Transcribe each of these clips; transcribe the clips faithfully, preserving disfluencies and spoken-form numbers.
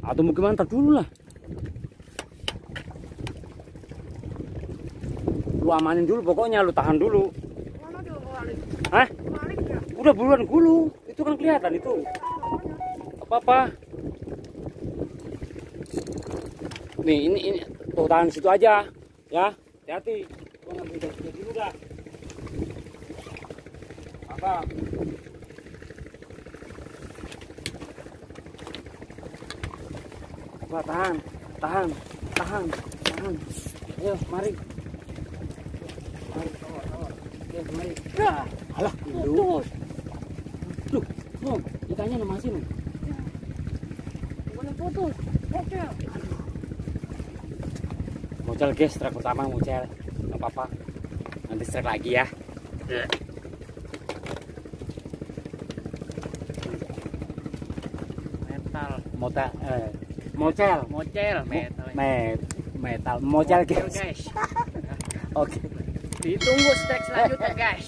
Atau mungkin mantap dulu lah. Lu amanin dulu pokoknya, lu tahan dulu. Hah? Udah buruan dulu. Itu kan kelihatan itu. Apa-apa. Nih ini ini tuh tahan situ aja. Ya, hati-hati. Gua ngambil dari dulu dah. Apa? Apa tahan, tahan, tahan, tahan. Ayo, mari. Mari, tawar, tawar. Ayo, mari. Ya, alah, putus. Duh, no, ikannya masih nih. Boleh putus. Oke. Mocel guys, strike pertama mocel. Enggak apa-apa. Nanti strike lagi ya. Yeah. Metal. Mota eh mocel. Mocel, metal. Met, metal. Mocel guys. guys. Oke. Okay. Ditunggu strike selanjutnya guys.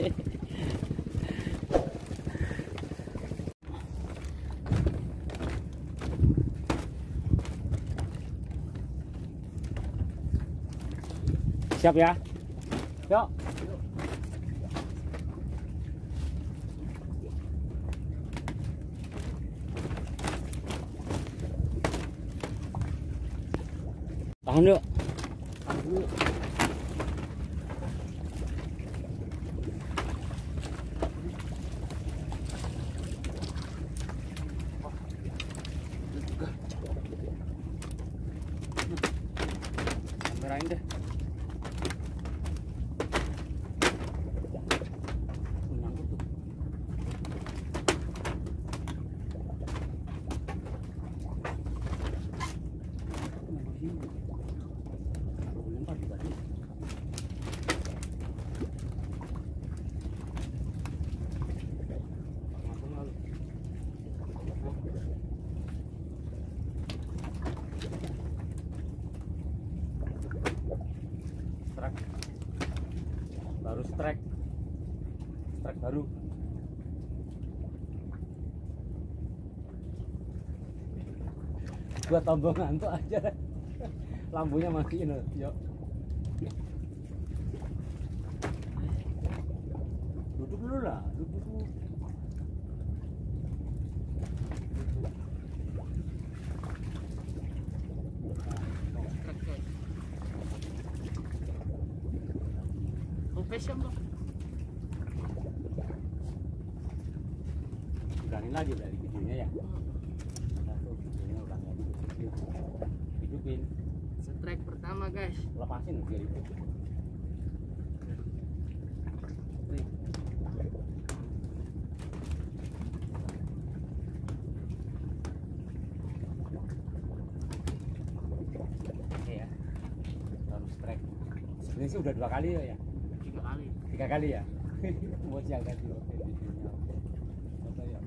Siap ya? Yuk. Tahan yuk. Tahan dulu. Kamerain deh. Strike baru strike strike baru gua tombol ngantuk aja lampunya matiin yuk duduk dulu lah duduk dulu. Fashion tuh. Bilangin lagi dari videonya ya. Satu videonya udah nggak video. Hidupin. Strike pertama guys. Lepasin biar itu. Oke ya. Baru strike. Sebenarnya sih udah dua kali ya. Tiga kali. Tiga kali ya. Mau siang tadi. Oke videonya. Foto ya.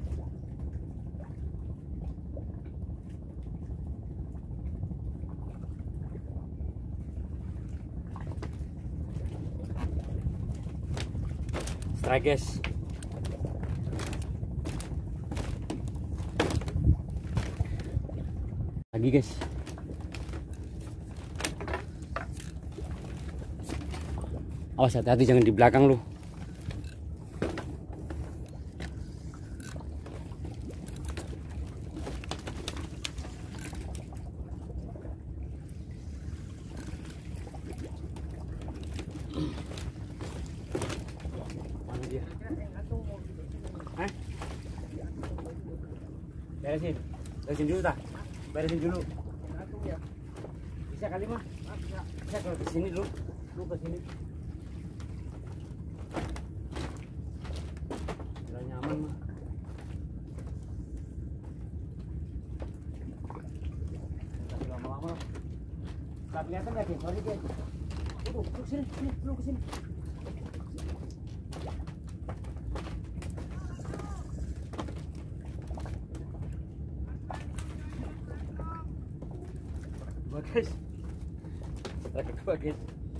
Strike guys. Lagi guys. Awas hati-hati jangan di belakang lu. Mana dia? Hah? Beresin. Beresin dulu tak? Beresin dulu. Bisa kali mah? Bisa kalau ke sini dulu. Lu ke sini. Udah nyaman mah. Tapi lama-lama. Enggak kelihatan enggak, guys? Sorry, guys. Tuh, tuh sini, sini, lu ke sini. Dua guys, strike kedua guys.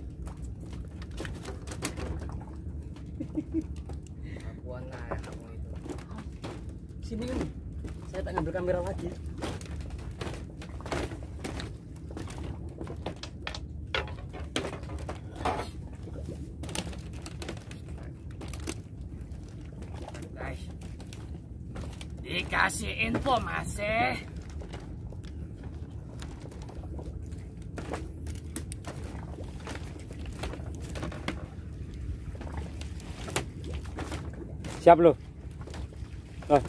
Akuan lah kamu itu. Sini ini, saya tak ngambil kamera lagi. kasih informasi. Siap lo. Oh.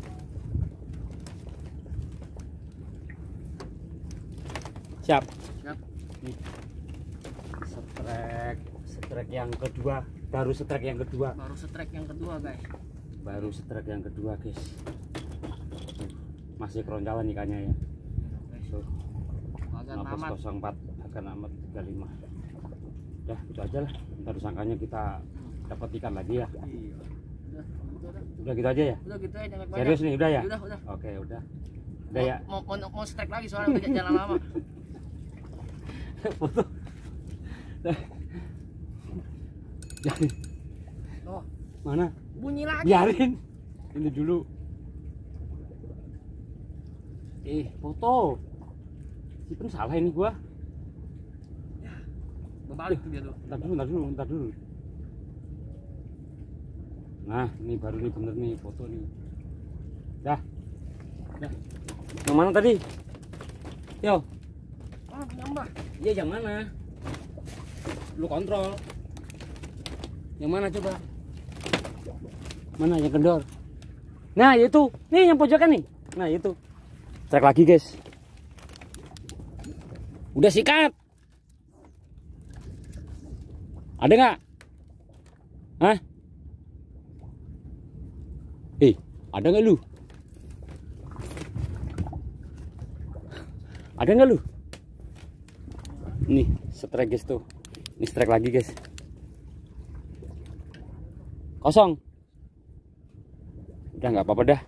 Siap. Siap. Nih. Setrek, setrek yang kedua, baru setrek yang kedua. Baru setrek yang kedua, guys. Baru setrek yang kedua, guys. Masih keroncalan ikannya ya. Tuh. Nafas nol empat akan amat tiga puluh lima. Ya, itu aja lah. Ntar disangkanya kita dapat ikan lagi ya. Iya. Udah, udah, udah gitu aja ya? Udah gitu aja, jangan banyak. Serius nih, udah ya? Udah, udah. Oke, udah. Udah mau, ya. Mau mau, mau strike lagi soalnya udah jalan lama. Foto. Jadi. Oh, mana? Bunyi lagi. Biarin. Ini dulu. Eh, foto. Sipun salah ini gua. Ya. Berbalik tuh dia tuh. Entar dulu, entar dulu, entar dulu. Nah, ini baru nih bener nih foto nih. Dah. Dah. Yang mana tadi? Yo. Ah, nambah. Iya, yang mana? Lu kontrol. Yang mana coba? Mana yang kendor? Nah, itu. Nih yang pojokan nih. Nah, itu. Cek lagi, guys. Udah sikat. Ada nggak? Hah? Eh, ada nggak lu? Ada nggak lu? Nih, strike guys tuh. Ini strike lagi guys. Kosong. Udah nggak apa-apa dah.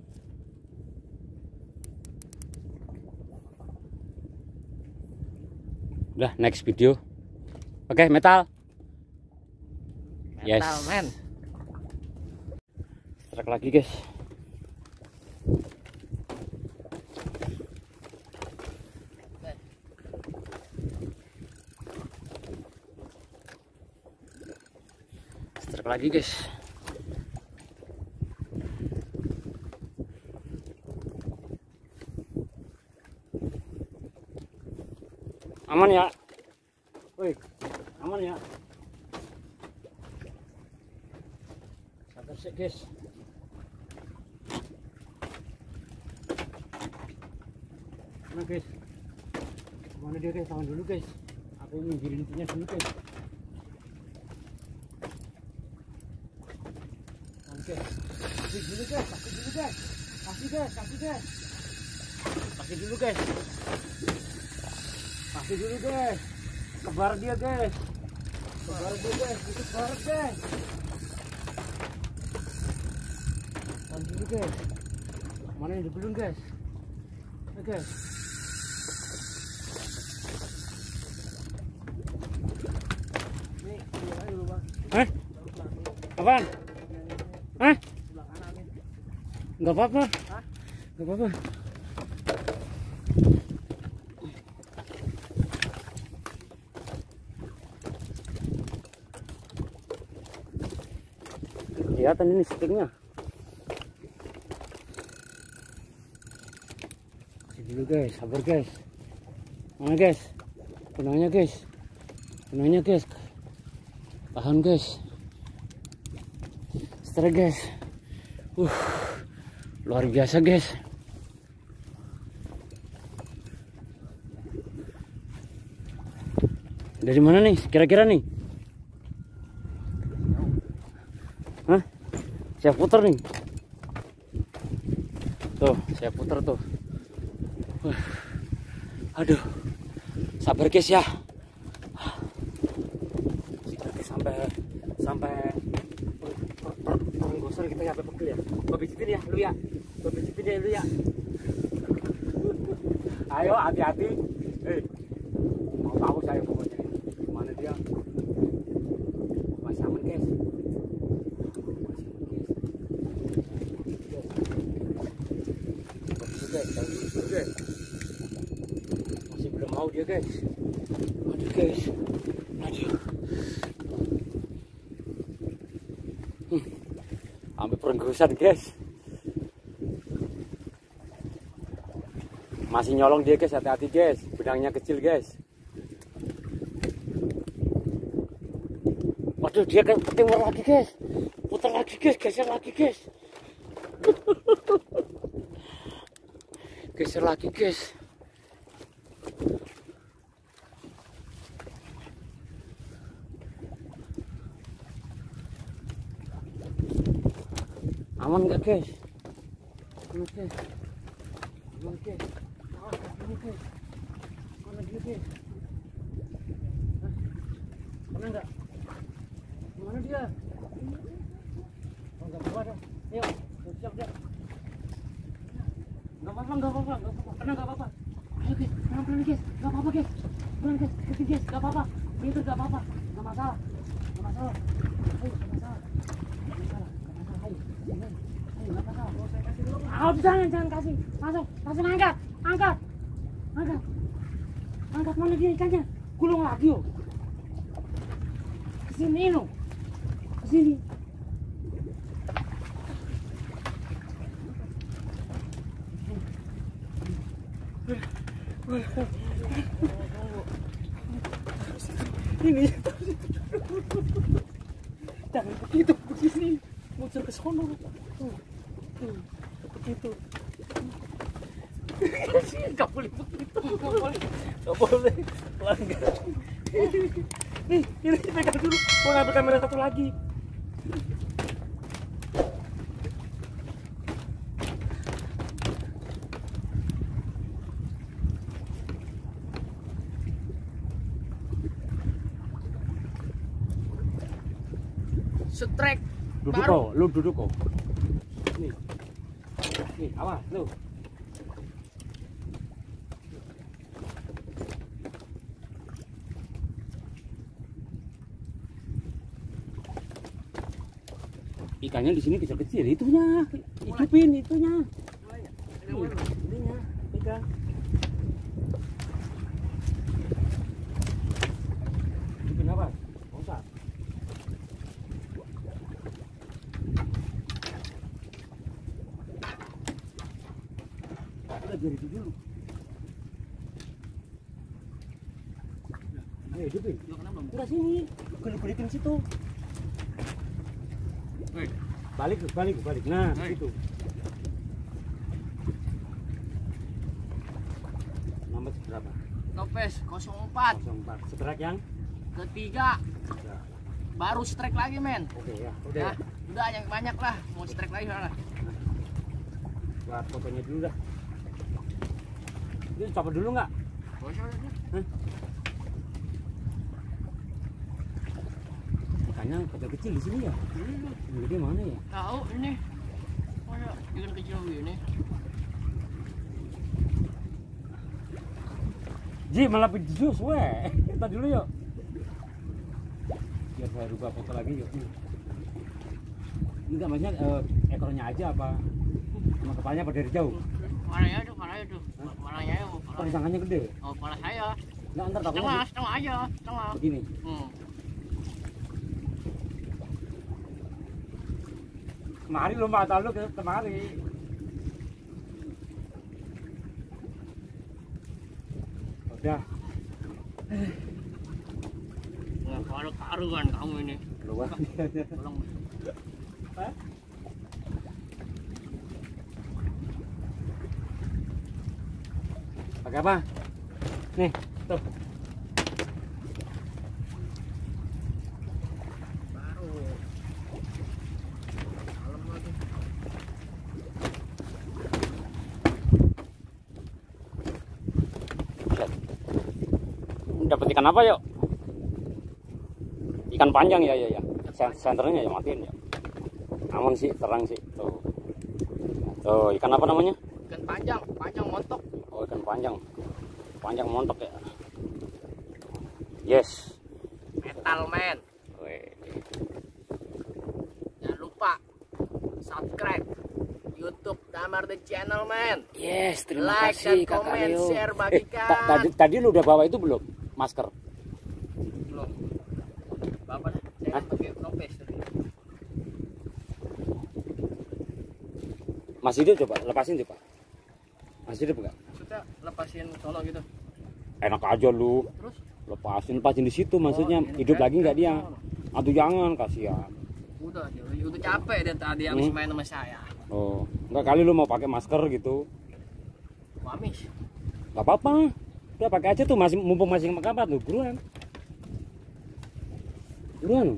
Udah, next video. Oke, metal. Metal, yes. man. Strike lagi guys. Strike lagi guys. Aman ya? Woi, aman ya? Sabar sih guys. Mana guys? Mana dia guys? Tahan dulu guys. Aku nginggirin punya dulu guys. Oke. Kasih dulu guys, kasih dulu guys. Kasih guys, kasih guys. Kasih dulu guys. Kasih dulu guys. Kebar dia guys. Kebar dia guys, itu kebar guys. Tahan dulu guys. Mana yang dibelung guys? Oke guys. Hah? Apaan? Hah? Enggak apa-apa. Enggak apa-apa. Kelihatan ini sticknya. Kasih dulu guys, sabar guys. Mana guys? Benangnya guys. Benangnya guys. Tahan guys. Strike guys. Uh, luar biasa guys. Dari mana nih? Kira-kira nih? Hah? Saya putar nih. Tuh, saya putar tuh. Uh, aduh. Sabar guys ya. Sampai sampai penggosor kita ya, sampai pegel ya. Gua pijitin ya lu ya. Gua pijitin ya lu ya. Ayo hati-hati. Eh. Mau tahu saya pokoknya. Gimana dia? Masih aman guys. Masih belum mau dia guys. Aduh guys. Aduh. Hmm. Sampai perenggusan guys. Masih nyolong dia guys, hati-hati guys. Benangnya kecil guys. Waduh, dia kan ketimur lagi guys. Putar lagi guys, geser lagi guys. Geser lagi guys. Aman nggak guys? Aman guys. Aman guys. Ah, ini guys. Mana dia guys? Hah? Mana enggak? Mana dia? Oh, enggak apa-apa dah. Ayo, siap dah. Enggak apa-apa, enggak apa-apa, enggak apa-apa. Karena enggak apa-apa. Ayo guys, pelan-pelan guys. Enggak apa-apa guys. Pelan guys, kecil guys, enggak apa-apa. Itu enggak apa-apa. Enggak masalah. Enggak masalah. Ayo, enggak masalah. Enggak masalah. Enggak masalah. Ayo. Ayo, ayo, enggak masalah. Mau saya kasih dulu. Ah, jangan, jangan kasih. Langsung, langsung angkat. Angkat. Angkat. Angkat mana dia ikannya? Gulung lagi yo. Kesini no. Kesini. Ini jangan begitu, begini muncul ke sono tuh, tuh begitu. Gak boleh begitu, gak boleh, gak boleh pelanggar. Nih, ini pegang dulu, gua ngambil kamera satu lagi. Strike Duduk baru. kok, lu duduk kok. Nih, nih, awas lu. Ikannya di sini kecil-kecil, itunya, hidupin itunya. Nih, ininya, pegang. Hidupin apa? Usah. Udah biar itu dulu. Ayo hidupin. Udah sini, kulit-kulitin situ. Balik, balik, balik. Nah, itu. Nomor berapa? Topes nol empat. nol empat. Strike yang Ketiga. ya. Baru strike lagi men. Oke ya, udah. Ya, Ya. udah yang banyak lah. Mau strike lagi sana. Buat fotonya dulu dah. Ini coba dulu nggak? Hah? Ikannya kecil-kecil di sini ya? Yang gede mana ya? Tahu ini. Mana ikan kecil begini? Ji malah pijus weh. Kita dulu yuk. Biar saya rubah foto lagi yuk. Ini enggak maksudnya eh, ekornya aja apa? Sama kepalanya apa dari jauh? Kepalanya tuh, kepalanya tuh. Kepalanya ya. Oh, sangkanya gede. Oh, kepala saya. Enggak ntar takutnya Setengah, setengah aja, setengah. begini. Hmm. Kemari lu mbak, lu ke kemari. Udah. Nggak kalau karuan kamu ini. Luar. Tolong. Hah? Pakai apa? Nih, tuh. Baru. Malam lagi. Dapat ikan apa yuk? Ikan panjang ya ya ya. Senternya ya matiin ya. Aman sih, terang sih. Tuh. Tuh, ikan apa namanya? Ikan panjang, panjang montok. Oh, ikan panjang. Panjang montok ya. Yes. Metal man. Weh. Jangan lupa subscribe YouTube Damar the Channel man. Yes, terima Like kasih dan Kakak komen, Leo. share, Eh, bagikan. ta- tadi tadi lu udah bawa itu belum? Masker. Belum. Bapak saya Hah? pakai topes tadi. Masih hidup coba, lepasin coba. Masih hidup enggak? maksudnya lepasin sono gitu. Enak aja lu. Terus Lepasin, lepasin di situ maksudnya. Oh, Hidup kayak- lagi nggak dia? kayak Aduh jangan, kasihan. udah dia udah capek dia tadi habis Hmm. main sama saya. Oh, nggak kali lu mau pakai masker gitu? Wamis. Gak apa-apa. Udah pakai aja tuh, masih mumpung masih kapan tuh, buruan. Buruan.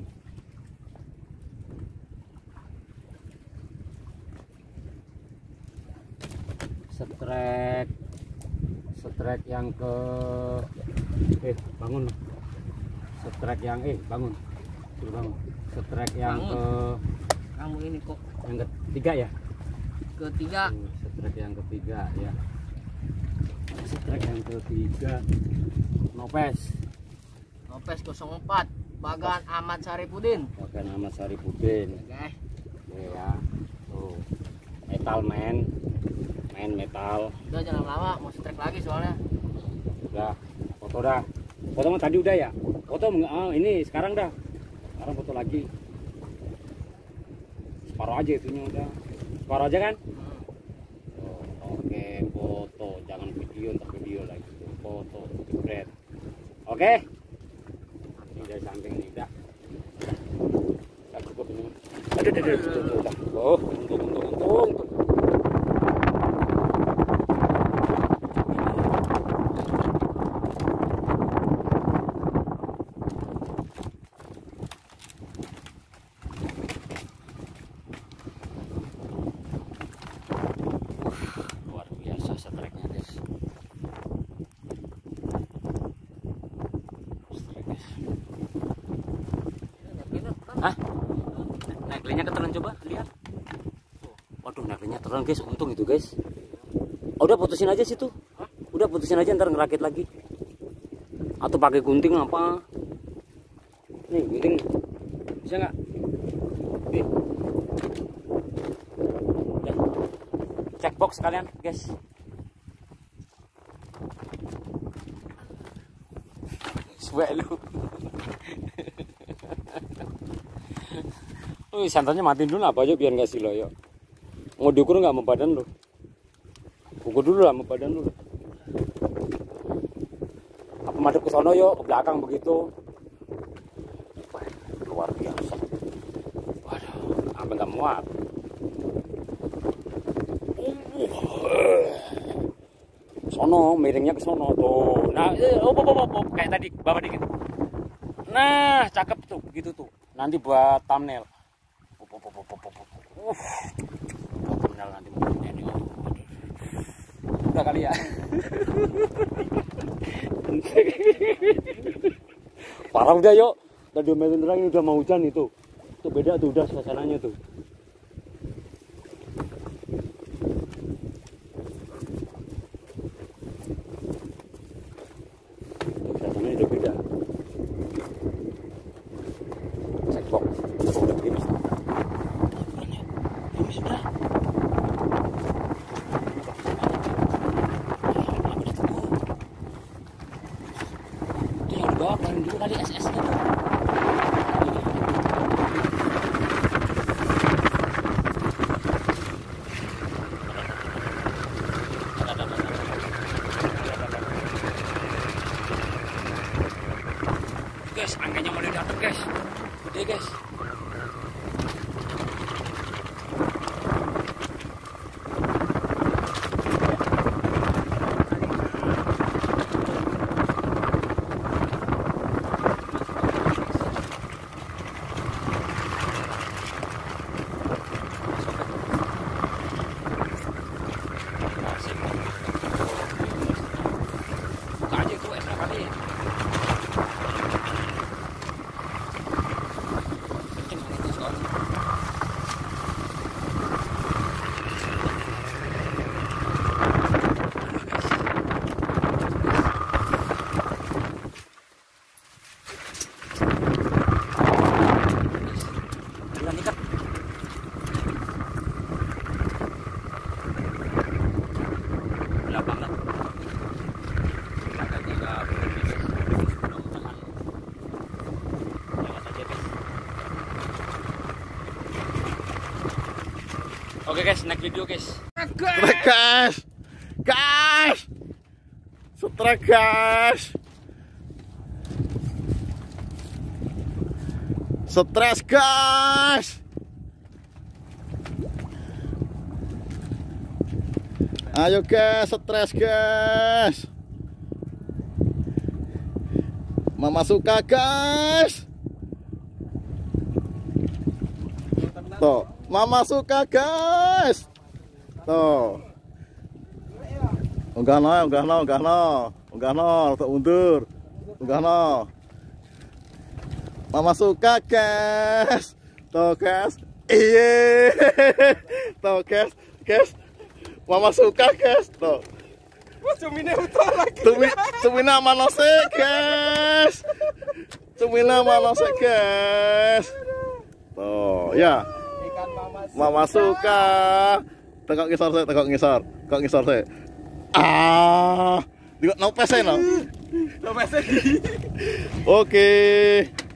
Setrek. Setrek yang ke eh bangun. Setrek yang eh bangun. Suruh bangun. Setrek yang Bangun. ke Kamu ini kok yang ketiga ya? ketiga. Hmm, setrek yang ketiga ya. Setrek yang ketiga. Nopes. Nopes nol empat Bagan Ahmad Saripudin. Pakai nama Saripudin. Guys, Ya. Tuh. Metal men. Main metal. udah jangan lama mau strike lagi soalnya. Udah. Foto dah. Foto mah tadi udah ya. Foto oh, ini sekarang dah. Sekarang foto lagi. Separuh aja itunya udah. Separuh aja kan? Oh, oke, foto. Jangan video, ntar video lagi. Foto, jebret. Oke. Ini dari samping nih, dah. Dah cukup ini. Aduh, aduh, aduh, aduh, aduh, dah. Oh, untung, untung, untung, untung. Luar biasa setreknya guys. Setrek guys. Hah? Naiklinya ketelan coba lihat. Waduh naiklinya telan guys, untung itu guys. Oh, udah putusin aja situ. Udah putusin aja ntar ngerakit lagi. Atau pakai gunting apa? Nih gunting. Bisa nggak? Nih. Udah. Cek box sekalian guys. Suwe lu. Oh, santannya matiin dulu apa aja biar nggak silo yuk. Mau diukur nggak sama badan lu? Ukur dulu lah sama badan lu. Apa madep ke sono yuk, ke belakang begitu. Wah, luar biasa. Waduh, sampai nggak muat. Sono, miringnya ke sono tuh. Nah, oh, oh, oh, oh, kayak tadi, bawa dikit. Nah, cakep tuh, begitu tuh. Nanti buat thumbnail. Oh, oh, oh, oh, oh, oh. Uh, buat thumbnail nanti ini. Oh, udah kali ya. Parah udah yuk. Tadi omelin terang ini udah mau hujan itu. Itu beda tuh udah suasananya tuh. Suasananya udah beda. Cek box. Oh, udah begini. Ini sudah. Itu yang dibawa paling dulu kali S S-nya tuh. Guys, angkanya mulai datang guys. Gede guys. Buka aja itu ekstra kali. Kenceng banget tuh soalnya. Bulan ikat. Gelap banget. Agak tidak berbisa. Mudah-mudahan lewat aja guys. Oke guys, next video guys. Guys, guys, stres guys. Stres guys. Ayo guys, stres guys. Mama suka guys. Tuh, Mama suka guys. Tuh. Unggah no, unggah no, unggah no. Unggah no, untuk undur. Unggah no. Mama suka guys. Tuh guys. Iye. Tuh guys, guys. Mama suka guys. Tuh. Cumine utuh lagi. Cumi, cumina manose guys. Cumina manose guys. Tuh, ya. Ikan mama. Mama suka. Tekok ngisor sih, tekok ngisor. Tekok ngisor sih. Ah. Di no pesen no. No pesen. Oke.